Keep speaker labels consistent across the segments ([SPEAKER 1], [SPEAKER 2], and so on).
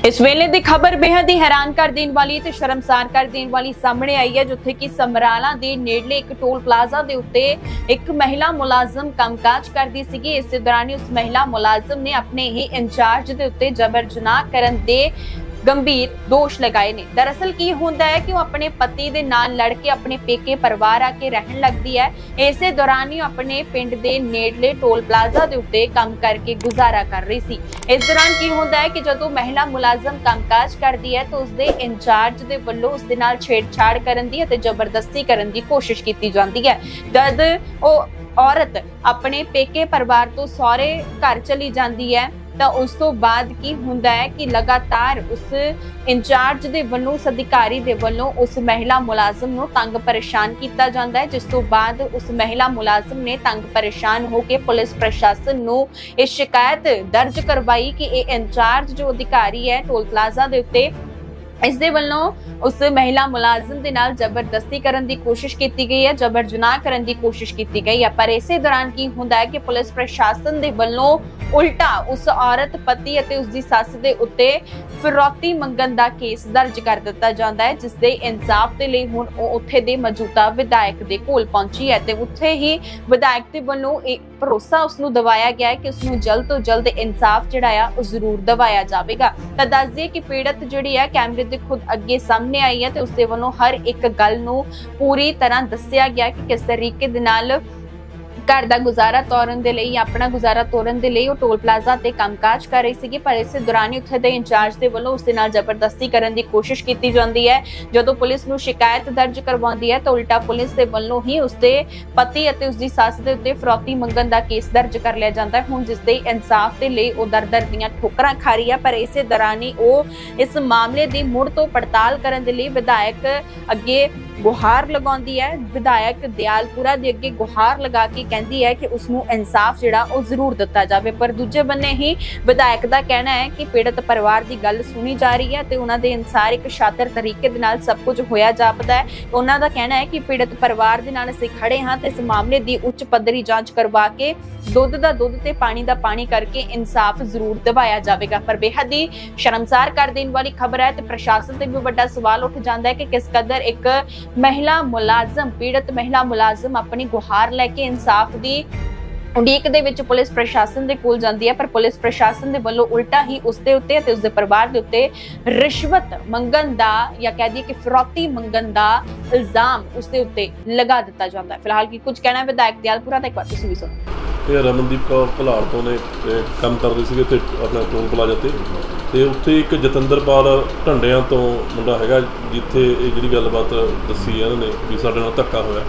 [SPEAKER 1] इस वेले की खबर बेहद ही हैरान कर देने वाली ते शर्मसार कर देने वाली सामने आई है, जिथे कि समराला दे नेड़ले एक टोल प्लाजा दे उत्ते एक महिला मुलाजम कामकाज करदी सीगी। इस दौरान उस महिला मुलाजम ने अपने ही इंचार्ज दे उत्ते जबर जनाह करन दे गंभीर दोष लगाए ने। दरअसल की होंदा है कि वो अपने पति दे नाल लड़ के अपने पेके परिवार आके रहन लगदी है। इसे दौरान ही अपने पिंड दे नेड़ले टोल प्लाजा दे उत्ते काम करके गुजारा कर रही सी। इस दौरान की होंदा है कि जदों महिला मुलाजम कामकाज करदी है तो उसदे इंचार्ज दे वल्लों उसदे नाल छेड़छाड़ करन दी ते जबरदस्ती करन दी कोशिश की जाती है। जद वो औरत अपने पेके परिवार तो सौरे घर चली जाती है तो उस तो बाद की हुंदा है कि लगातार उस इंचार्ज दे वल्लों उस अधिकारी दे वल्लों उस महिला मुलाजम नूं तंग परेशान किया जाता है, जिस तो बाद उस महिला मुलाजम ने तंग परेशान होकर पुलिस प्रशासन नूं इह शिकायत दर्ज करवाई कि यह इंचार्ज जो अधिकारी है टोल प्लाजा दे उत्ते इस दे वल्लों उस महिला मुलाजम दे नाल जबरदस्ती करन दी कोशिश की गई है, जबर जनाह करन दी कोशिश की गई है। पर इसे दौरान की हुंदा है कि पुलिस प्रशासन दे वल्लों उल्टा उस औरत पति अते उसदी सस दे उत्ते फिरौती मंगन दा केस दर्ज कर दिता जाता है, जिस दे इंसाफ दे लई हुण उत्थे दे मौजूदा विधायक दे कोल पहुंची है ते उत्थे ही विधायक दे वल्लों भरोसा उसनूं दवाया गया है कि उसनूं जल्द तो जल्द इंसाफ जिहड़ा आ उह जरूर दवाया जावेगा। तां दस दईए कि पीड़त जिहड़ी है कैमरे दे खुद अगे सामने आई है ते उसदे वल्लों हर एक गल नूं पूरी तरह दस्सिया गया कि किस तरीके दे नाल घर का गुजारा तोरन दे लई अपना गुजारा तोरन दे लई टोल प्लाजा ते कामकाज कर रही सी। पर इस दौरान उत्थे दे इंचार्ज दे वल्लों उसदे नाल जबरदस्ती करन दी कोशिश की जाती है। जदों पुलिस नूं शिकायत दर्ज करवाउंदी है तो उल्टा पुलिस दे वल्लों ही उसदे पति अते उसदी सस दे उत्ते फिरौती मंगन दा केस दर्ज कर लिया जाता है। हुण जिस दे इंसाफ दे लई ओह दर-दर दीयां ठोकरां खा रही है। पर इसे दौरान ही ओह इस मामले दी मुड़ तो पड़ताल करन दे लई विधायक अगे गुहार लगाउंदी है। विधायक दयालपुरा दे अगे गुहार लगा के कहती है कि उसनूं इंसाफ जिहड़ा ओह जरूर दिता जावे। पर दूजे बन्ने ही विधायक दा कहना है कि पीड़ित परिवार की गल सुनी जा रही है ते उन्हां दे अनुसार एक शातिर तरीके दे नाल सब कुछ होया जापदा है। उन्हां दा कहना है कि पीड़ित परिवार दे नाल असीं खड़े हां ते इस मामले की उच्च पद्धरी जांच करवा के दुध दा दुध ते पानी दा पानी करके इंसाफ जरूर दिवाया जावेगा। पर बेहद ही शर्मसार कर देने वाली खबर है ते प्रशासन ते भी बड़ा सवाल उठ जाता है कि किस कदर एक महिला मुलाजम पीड़ित महिला मुलाजम अपनी गुहार लैके इंसाफ दी उड़ीक दे विच पुलिस प्रशासन दे कोल जांदी है। पर पुलिस प्रशासन दे वल्लों उल्टा ही उसदे उत्ते ते उसदे परिवार दे उत्ते रिश्वत मंगन दा या कह दिए कि फिरौती मंगन दा इल्जाम उसदे उत्ते लगा दिता जाता है। फिलहाल की कुछ कहना है विधायक दयालपुरा दा, एक बार तुसीं भी सुणो।
[SPEAKER 2] ये रमनदीप कौर भलाड़ तो ने काम कर रही सी अपना टोल प्लाजा ते उत्थे एक जतिंदरपाल ढंडियां तो मुंडा हैगा जिथे ये जिहड़ी गलबात दसी है इन्होंने भी साडे नाल धक्का होया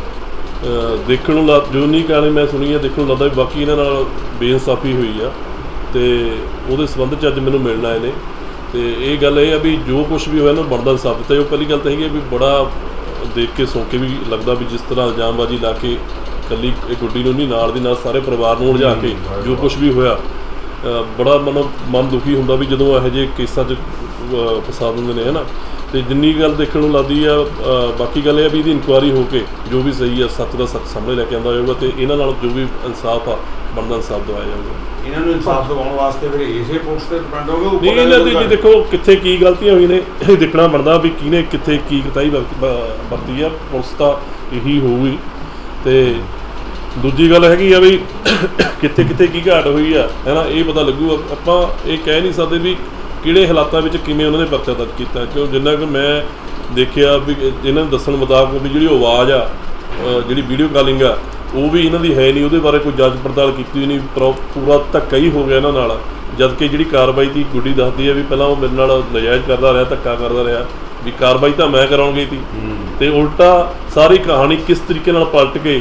[SPEAKER 2] देखण नूं जो नहीं कहने मैं सुनी है देखण नूं लगदा भी बाकी इन्हां नाल बेइंसाफी हुई आ ते उहदे संबंध च अज मैनूं मिलण आए ने ते ये गल ये आ भी जो कुछ भी होया इन्हां नूं बनदा इंसाफ दित्ता जाओ। पहली गल तां हैगी भी बड़ा देख के सुन के भी लगदा भी जिस तरह इल्जामबाजी ला के कली गुड्डी नूं नहीं नाल दी नाल सारे परिवार नूं उलझा के जो कुछ भी होया बड़ा मन दुखी होंदा भी जदों इहो जिहे केसां च फसा दिंदे ने है ना। तो जिन्नी गल देखने को लगती है बाकी गल है भी इसकी इंक्वायरी होके जो भी सही है सच का सच सामने लैके आंदा जाऊगा तो इन्हां नाल जो भी इंसाफ आ बनदा इंसाफ दवाया जाऊगा।
[SPEAKER 3] इन्हां नूं इंसाफ दिवाउण वास्ते फिर इसे पुलिस ते डिपेंड होगा
[SPEAKER 2] नहीं इन्हां दी जी देखो कित्थे की गलतियां हुई ने देखना बनदा भी किने कित्थे की कताई वरती है पुलिस तां यही होऊगी। ते दूजी गल हैगी आ भी कित्थे कित्थे की घाट हुई है ना ये पता लगूगा। आपां ये कह नहीं सकते भी किहड़े हालातां विच किवें उन्होंने परचा दर्ज किया क्यों जिन्ना कि मैं देखिया भी इन्हां दस्सण मुताबक भी जिहड़ी आवाज़ आ जिहड़ी वीडियो कॉलिंग आ वो भी इन्हां दी है नहीं उहदे बारे कोई जांच पड़ताल की नहीं पूरा धक्का ही हो गया इन्हां नाल। जबकि जिहड़ी कार्रवाई दी गुड्डी दसदी है भी पहलां वो मेरे नाल नजायज़ करदा रहा धक्का करदा रहा भी कार्रवाई तो मैं कराउण गई थी ते उल्टा सारी कहानी किस तरीके नाल पलट के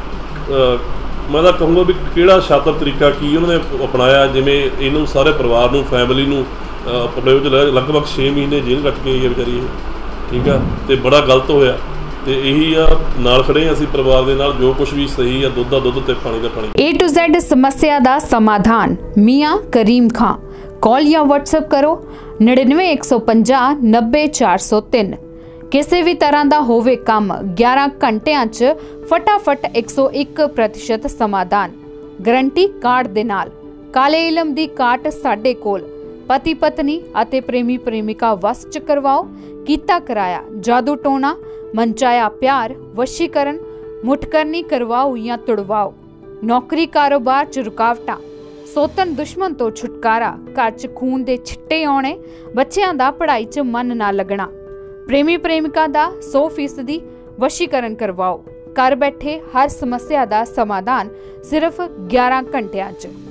[SPEAKER 2] मैं तो कहूँगा भी किहड़ा शातिर तरीका की उन्होंने अपनाया जिवें इन्हूं सारे परिवार नूं फैमिली नूं अपने लगभग 6 महीने जेल कट के गई बेचारी ठीक है तो बड़ा गलत होया। तो यही आ नाल खड़े असीं परिवार दे नाल जो कुछ भी सही है दुध दा दुध ते पानी दा पानी।
[SPEAKER 4] A to Z समस्या दा समाधान मियाँ करीम खां। कॉल या व्हाट्सएप करो 99 150 90 403। किसी भी तरह का होवे काम 11 घंटिया च फटाफट 101% समाधान गारंटी कार्ड दे नाल। काले इलम दी काट साडे कोल पति पत्नी अते प्रेमी प्रेमिका वस च करवाओ, कीता कराया जादू टोना, मनचाया प्यार, वशीकरण, मुठकरनी करवाओ या तुड़वाओ, नौकरी कारोबार च रुकावटां, सोतन दुश्मन तो छुटकारा, घर च खून दे छिट्टे आने, बच्चों का पढ़ाई च मन ना लगना, प्रेमी प्रेमिका दा 100% वशीकरण करवाओ। घर बैठे हर समस्या का समाधान सिर्फ 11 घंटिया च।